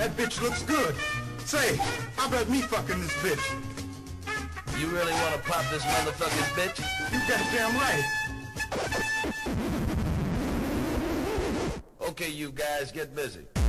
That bitch looks good. Say, how about me fucking this bitch? You really want to pop this motherfucking bitch? You goddamn right. Okay, you guys, get busy.